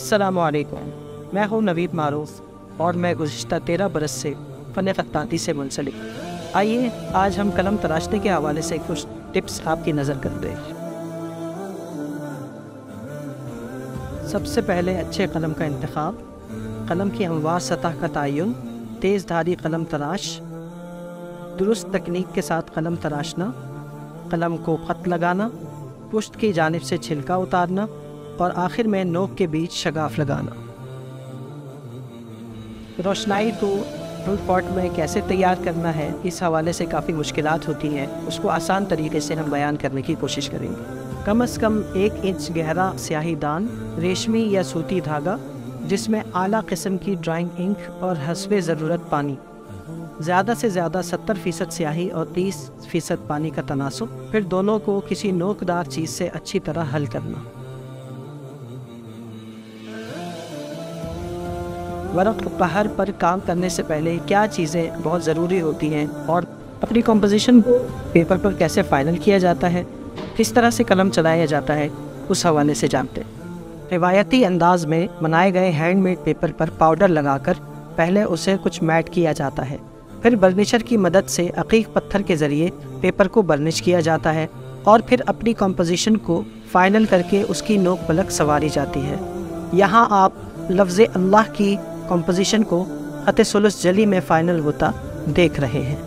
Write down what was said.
السلام علیکم، میں ہوں نوید معروف اور میں گزشتہ 13 برس سے فن خطاطی سے منسلک۔ آئیے آج ہم قلم تراشنے کے حوالے سے کچھ ٹپس آپ کی نظر کرتے ہیں۔ سب سے پہلے اچھے قلم کا انتخاب، قلم کی ہموار سطح کا تعین، تیز دھاری قلم تراش، درست تکنیک کے ساتھ قلم تراشنا، قلم کو خط لگانا، پشت کی جانب سے چھلکا اتارنا اور آخر میں نوک کے بیچ شگاف لگانا۔ روشنائی کو فل پاٹ میں کیسے تیار کرنا ہے، اس حوالے سے کافی مشکلات ہوتی ہیں، اس کو آسان طریقے سے ہم بیان کرنے کی کوشش کریں گے۔ کم از کم 1 انچ گہرا سیاہی دان، ریشمی یا سوتی دھاگا جس میں اعلیٰ قسم کی ڈرائنگ انک اور حسب ضرورت پانی، زیادہ سے زیادہ 70% سیاہی اور 30% پانی کا تناسب، پھر دونوں کو کسی نوکدار چیز سے اچھی طرح حل کرنا۔ ورق پہر پر کام کرنے سے پہلے کیا چیزیں بہت ضروری ہوتی ہیں اور اپنی کمپوزیشن کو پیپر پر کیسے فائنل کیا جاتا ہے، کس طرح سے قلم چلایا جاتا ہے، اس حوالے سے جانتے ہیں۔ روایتی انداز میں بنائے گئے ہینڈ میڈ پیپر پر پاؤڈر لگا کر پہلے اسے کچھ میٹ کیا جاتا ہے، پھر برنشر کی مدد سے عقیق پتھر کے ذریعے پیپر کو برنش کیا جاتا ہے اور پھر اپنی کمپوزیشن کو فائنل کر کے اس کی نوک پلک سنواری جاتی ہے۔ یہاں آپ لفظ اللہ کی کمپوزیشن کو خط ثلث جلی میں فائنل ہوتا دیکھ رہے ہیں۔